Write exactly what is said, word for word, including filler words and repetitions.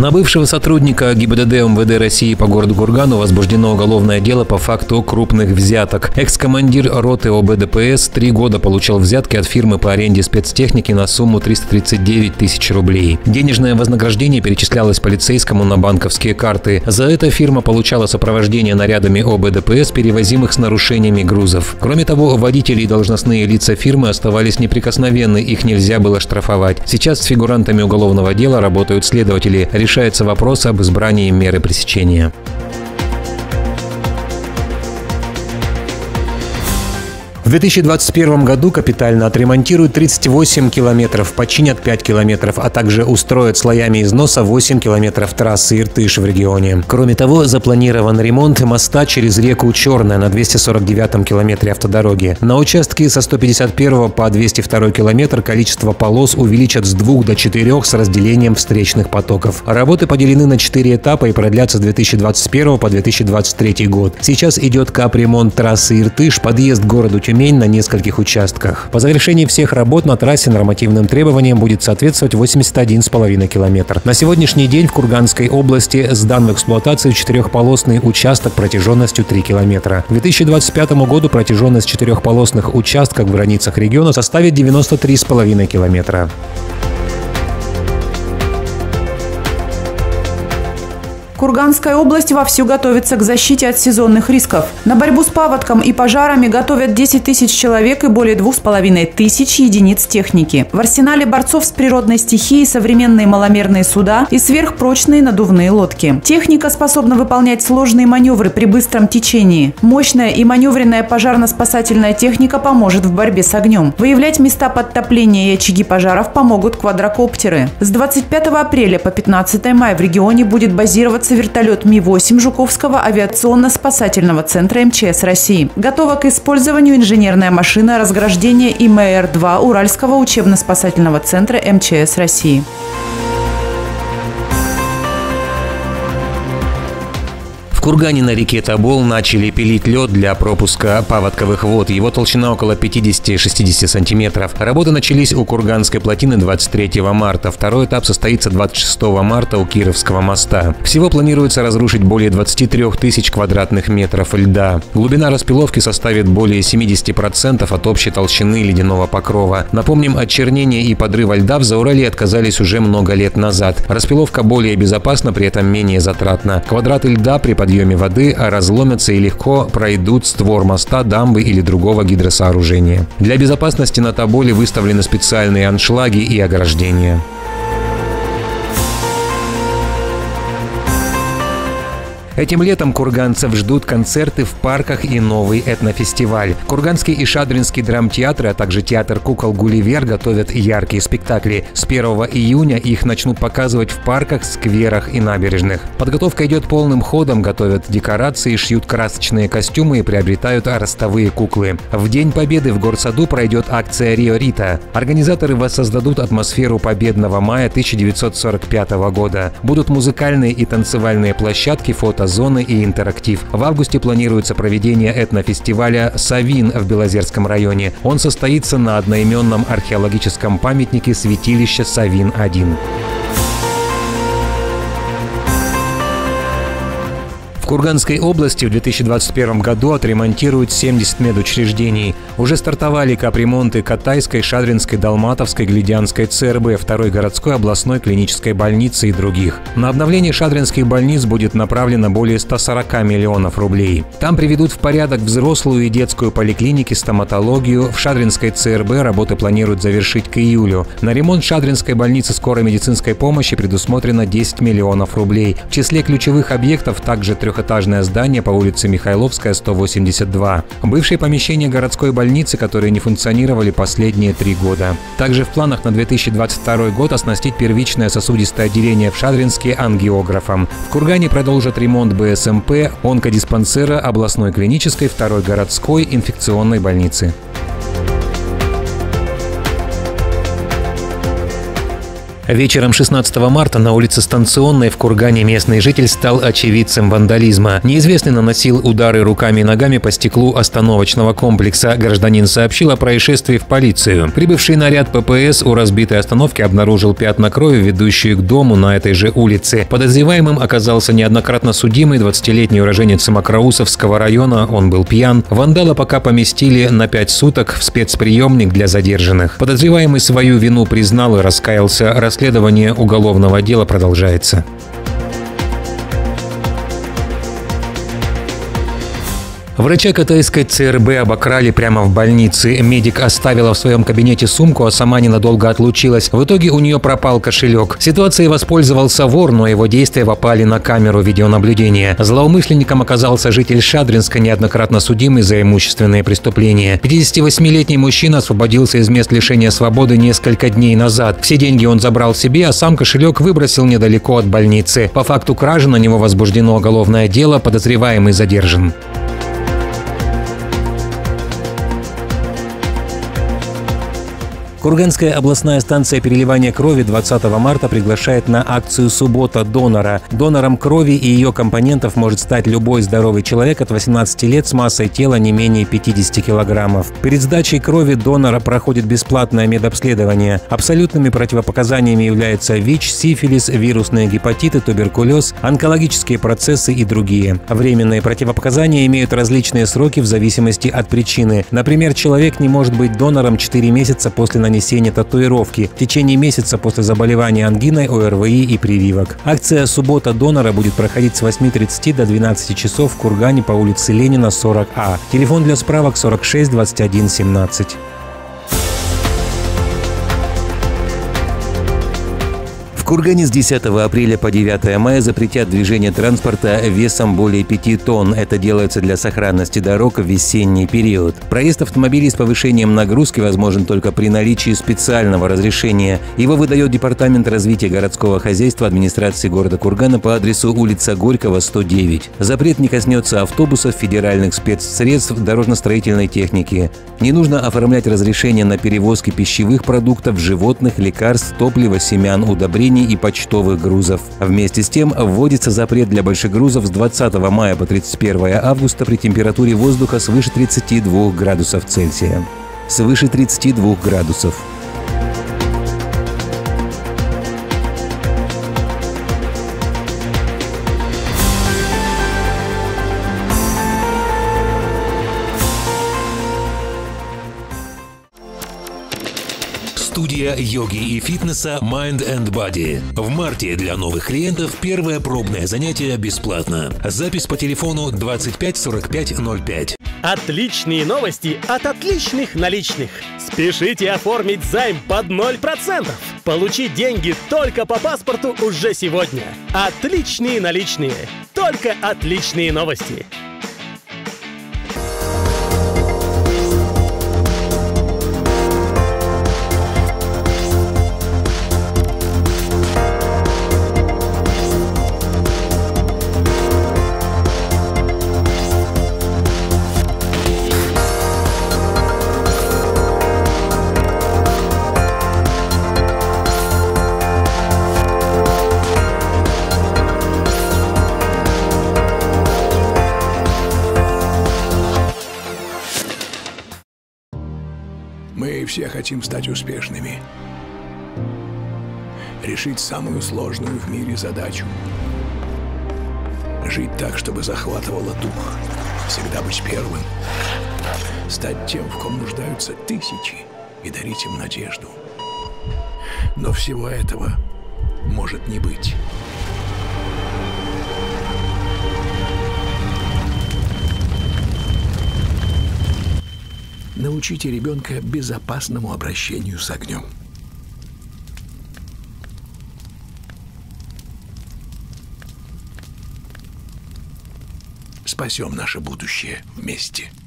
На бывшего сотрудника ГИБДД МВД России по городу Кургану возбуждено уголовное дело по факту крупных взяток. Экс-командир роты ОБДПС три года получал взятки от фирмы по аренде спецтехники на сумму триста тридцать девять тысяч рублей. Денежное вознаграждение перечислялось полицейскому на банковские карты. За это фирма получала сопровождение нарядами ОБДПС, перевозимых с нарушениями грузов. Кроме того, водители и должностные лица фирмы оставались неприкосновенны, их нельзя было штрафовать. Сейчас с фигурантами уголовного дела работают следователи. Решается вопрос об избрании меры пресечения. В две тысячи двадцать первом году капитально отремонтируют тридцать восемь километров, починят пять километров, а также устроят слоями износа восемь километров трассы Иртыш в регионе. Кроме того, запланирован ремонт моста через реку Черная на двести сорок девятом километре автодороги. На участке со сто пятьдесят первого по двести второй километр количество полос увеличат с двух до четырех с разделением встречных потоков. Работы поделены на четыре этапа и продлятся с две тысячи двадцать первого по две тысячи двадцать третий год. Сейчас идет капремонт трассы Иртыш, подъезд к городу Тюмень на нескольких участках. По завершении всех работ на трассе нормативным требованиям будет соответствовать восемьдесят один и пять десятых километр. На сегодняшний день в Курганской области сдан в эксплуатацию четырехполосный участок протяженностью три километра. К две тысячи двадцать пятому году протяженность четырехполосных участков в границах региона составит девяносто три и пять десятых километра. Курганская область вовсю готовится к защите от сезонных рисков. На борьбу с паводком и пожарами готовят десять тысяч человек и более двух с половиной тысяч единиц техники. В арсенале борцов с природной стихией современные маломерные суда и сверхпрочные надувные лодки. Техника способна выполнять сложные маневры при быстром течении. Мощная и маневренная пожарно-спасательная техника поможет в борьбе с огнем. Выявлять места подтопления и очаги пожаров помогут квадрокоптеры. С двадцать пятого апреля по пятнадцатое мая в регионе будет базироваться вертолет Ми восемь Жуковского авиационно-спасательного центра эм че эс России. Готова к использованию инженерная машина разграждения эм эр два Уральского учебно-спасательного центра эм че эс России. В Кургане на реке Тобол начали пилить лед для пропуска паводковых вод. Его толщина около пятидесяти-шестидесяти сантиметров. Работы начались у Курганской плотины двадцать третьего марта. Второй этап состоится двадцать шестого марта у Кировского моста. Всего планируется разрушить более двадцати трёх тысяч квадратных метров льда. Глубина распиловки составит более семидесяти процентов от общей толщины ледяного покрова. Напомним, от чернения и подрыва льда в Зауралье отказались уже много лет назад. Распиловка более безопасна, при этом менее затратна. Квадраты льда при подъеме воды разломятся и легко пройдут створ моста, дамбы или другого гидросооружения. Для безопасности на Тоболе выставлены специальные аншлаги и ограждения. Этим летом курганцев ждут концерты в парках и новый этнофестиваль. Курганский и Шадринский драмтеатры, а также театр кукол «Гулливер» готовят яркие спектакли. С первого июня их начнут показывать в парках, скверах и набережных. Подготовка идет полным ходом, готовят декорации, шьют красочные костюмы и приобретают ростовые куклы. В День Победы в Горсаду пройдет акция «Рио Рита». Организаторы воссоздадут атмосферу Победного мая тысяча девятьсот сорок пятого года. Будут музыкальные и танцевальные площадки, фото зоны и интерактив. В августе планируется проведение этнофестиваля «Савин» в Белозерском районе. Он состоится на одноименном археологическом памятнике святилища Савин один. В Курганской области в две тысячи двадцать первом году отремонтируют семьдесят медучреждений. Уже стартовали капремонты Катайской, Шадринской, Далматовской, Глядянской цэ эр бэ, второй городской областной клинической больницы и других. На обновление шадринских больниц будет направлено более ста сорока миллионов рублей. Там приведут в порядок взрослую и детскую поликлиники, стоматологию. В Шадринской цэ эр бэ работы планируют завершить к июлю. На ремонт Шадринской больницы скорой медицинской помощи предусмотрено десять миллионов рублей. В числе ключевых объектов также трехэтажное здание по улице Михайловская, сто восемьдесят два. Бывшие помещения городской больницы, которые не функционировали последние три года. Также в планах на две тысячи двадцать второй год оснастить первичное сосудистое отделение в Шадринске ангиографом. В Кургане продолжат ремонт бэ эс эм пэ, онкодиспансера, областной клинической, второй городской инфекционной больницы. Вечером шестнадцатого марта на улице Станционной в Кургане местный житель стал очевидцем вандализма. Неизвестный наносил удары руками и ногами по стеклу остановочного комплекса. Гражданин сообщил о происшествии в полицию. Прибывший наряд ППС у разбитой остановки обнаружил пятна крови, ведущие к дому на этой же улице. Подозреваемым оказался неоднократно судимый двадцатилетний уроженец Макроусовского района. Он был пьян. Вандала пока поместили на пять суток в спецприемник для задержанных. Подозреваемый свою вину признал и раскаялся. Расследование уголовного дела продолжается. Врача Катайской ЦРБ обокрали прямо в больнице. Медик оставила в своем кабинете сумку, а сама ненадолго отлучилась. В итоге у нее пропал кошелек. Ситуацией воспользовался вор, но его действия попали на камеру видеонаблюдения. Злоумышленником оказался житель Шадринска, неоднократно судимый за имущественные преступления. пятидесятивосьмилетний мужчина освободился из мест лишения свободы несколько дней назад. Все деньги он забрал себе, а сам кошелек выбросил недалеко от больницы. По факту кражи на него возбуждено уголовное дело, подозреваемый задержан. Курганская областная станция переливания крови двадцатого марта приглашает на акцию «Суббота донора». Донором крови и ее компонентов может стать любой здоровый человек от восемнадцати лет с массой тела не менее пятидесяти килограммов. Перед сдачей крови донора проходит бесплатное медобследование. Абсолютными противопоказаниями являются ВИЧ, сифилис, вирусные гепатиты, туберкулез, онкологические процессы и другие. Временные противопоказания имеют различные сроки в зависимости от причины. Например, человек не может быть донором четыре месяца после нанесения нанесения татуировки, в течение месяца после заболевания ангиной, ОРВИ и прививок. Акция «Суббота донора» будет проходить с восьми тридцати до двенадцати часов в Кургане по улице Ленина, сорок А. Телефон для справок сорок шесть двадцать один семнадцать. В Кургане с десятого апреля по девятое мая запретят движение транспорта весом более пяти тонн. Это делается для сохранности дорог в весенний период. Проезд автомобилей с повышением нагрузки возможен только при наличии специального разрешения. Его выдает Департамент развития городского хозяйства администрации города Кургана по адресу улица Горького, сто девять. Запрет не коснется автобусов, федеральных спецсредств, дорожно-строительной техники. Не нужно оформлять разрешение на перевозки пищевых продуктов, животных, лекарств, топлива, семян, удобрений и почтовых грузов. Вместе с тем вводится запрет для больших грузов с двадцатого мая по тридцать первое августа при температуре воздуха свыше тридцати двух градусов Цельсия. Свыше тридцати двух градусов. Студия йоги и фитнеса Mind and Body. В марте для новых клиентов первое пробное занятие бесплатно. Запись по телефону двадцать пять сорок пять ноль пять. Отличные новости от отличных наличных. Спешите оформить займ под ноль процентов. Получить деньги только по паспорту уже сегодня. Отличные наличные. Только отличные новости. Мы все хотим стать успешными, решить самую сложную в мире задачу, жить так, чтобы захватывало дух, всегда быть первым, стать тем, в ком нуждаются тысячи, и дарить им надежду. Но всего этого может не быть. Научите ребенка безопасному обращению с огнем. Спасем наше будущее вместе.